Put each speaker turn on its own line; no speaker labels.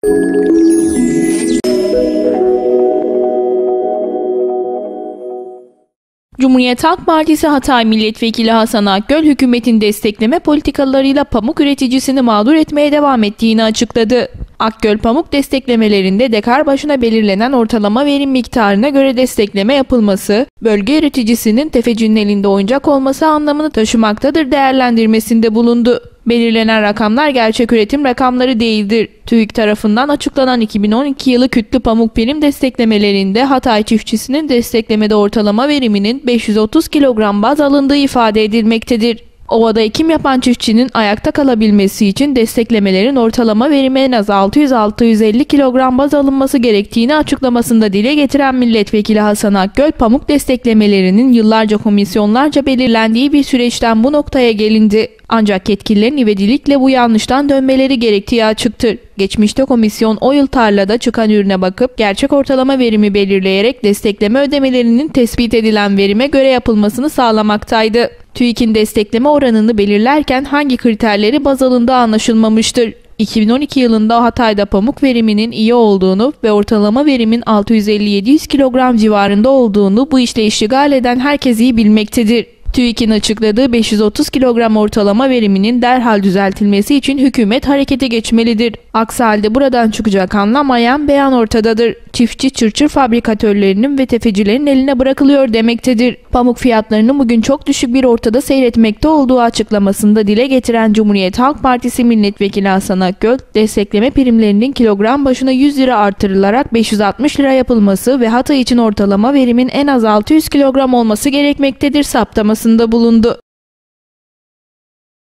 Cumhuriyet Halk Partisi Hatay Milletvekili Hasan Akgöl, hükümetin destekleme politikalarıyla pamuk üreticisini mağdur etmeye devam ettiğini açıkladı. Akgöl, pamuk desteklemelerinde dekar başına belirlenen ortalama verim miktarına göre destekleme yapılması, bölge üreticisinin tefecinin elinde oyuncak olması anlamını taşımaktadır değerlendirmesinde bulundu. Belirlenen rakamlar gerçek üretim rakamları değildir. TÜİK tarafından açıklanan 2012 yılı kütlü pamuk prim desteklemelerinde Hatay çiftçisinin desteklemede ortalama veriminin 530 kilogram baz alındığı ifade edilmektedir. Ovada ekim yapan çiftçinin ayakta kalabilmesi için desteklemelerin ortalama verimi en az 600-650 kilogram baz alınması gerektiğini açıklamasında dile getiren Milletvekili Hasan Akgöl, pamuk desteklemelerinin yıllarca komisyonlarca belirlendiği bir süreçten bu noktaya gelindi. Ancak yetkililerin ivedilikle bu yanlıştan dönmeleri gerektiği açıktır. Geçmişte komisyon o yıl tarlada çıkan ürüne bakıp gerçek ortalama verimi belirleyerek destekleme ödemelerinin tespit edilen verime göre yapılmasını sağlamaktaydı. TÜİK'in destekleme oranını belirlerken hangi kriterleri baz alındığı anlaşılmamıştır. 2012 yılında Hatay'da pamuk veriminin iyi olduğunu ve ortalama verimin 650-700 kilogram civarında olduğunu bu işle iştigal eden herkes iyi bilmektedir. TÜİK'in açıkladığı 530 kilogram ortalama veriminin derhal düzeltilmesi için hükümet harekete geçmelidir. Aksi halde buradan çıkacak anlamayan beyan ortadadır. Çiftçi çırçır fabrikatörlerinin ve tefecilerin eline bırakılıyor demektedir. Pamuk fiyatlarının bugün çok düşük bir ortada seyretmekte olduğu açıklamasında dile getiren Cumhuriyet Halk Partisi Milletvekili Hasan Akgöl, destekleme primlerinin kilogram başına 100 lira artırılarak 560 lira yapılması ve Hatay için ortalama verimin en az 600 kilogram olması gerekmektedir saptamasında bulundu.